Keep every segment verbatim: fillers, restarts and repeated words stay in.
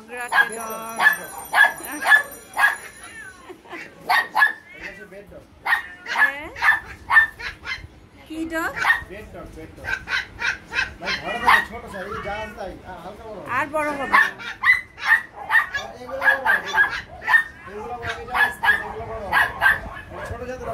ঝগড়াটে dog. কি dog? আর বড় হবে ছোট জাতের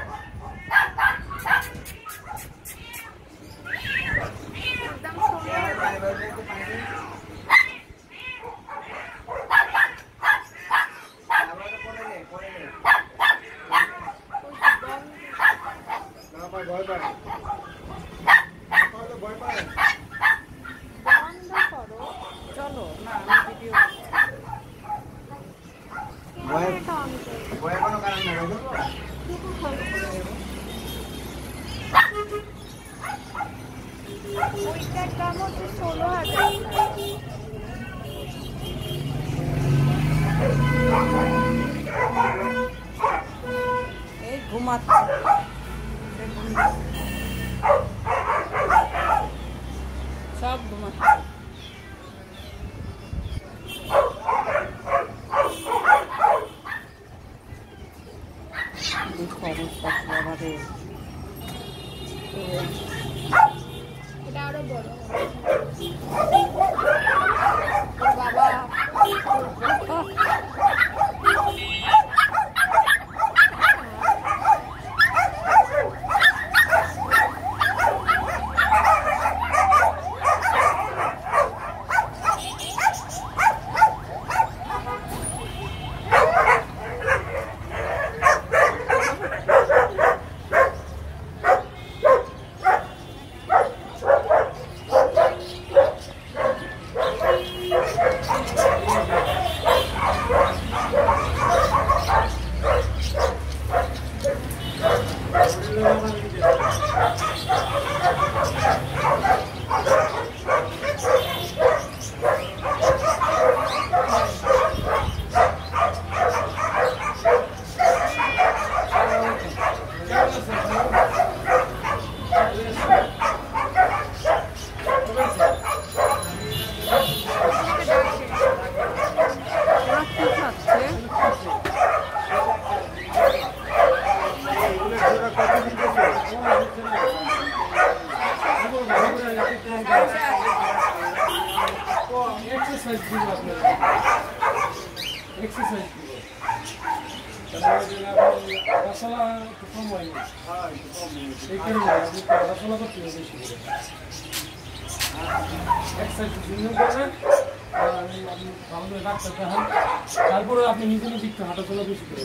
চলো না ভিডিও কোনো কারণ নেই ওইটার দাম হচ্ছে ষোলো হাজার। এই ঘুমাচ্ছে সব ঘুমাচ্ছে। এটা আরো বড় বাবা एक्सरसाइज দিব আপনারা एक्सरसाइज দিব তাহলে মশলা একটু কম হয় না হ্যাঁ একটু কম হয় এই কারণে আপনি মশলা করতে বেশি করে एक्सरसाइज দিন করে আমি আপনি ভালো ডাক্তার দেখান তারপরে আপনি নিজে নিজে একটু হাঁটাচলা বেশি করে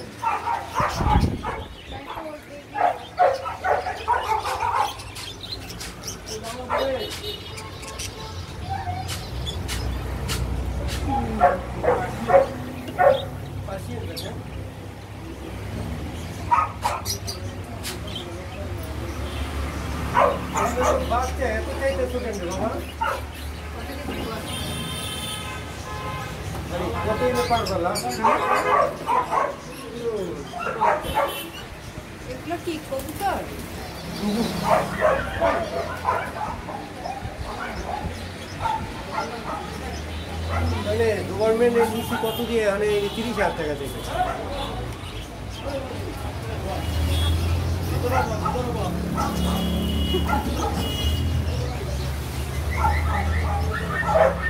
বাচ্চা এত চাইতে স্টুডেন্ট বাবা আরে কতই না পার করলাম এগুলো কি কবুতর মানে গভর্নমেন্ট এজেন্সি কত দিয়ে মানে তিরিশ হাজার টাকা থেকে Thank you.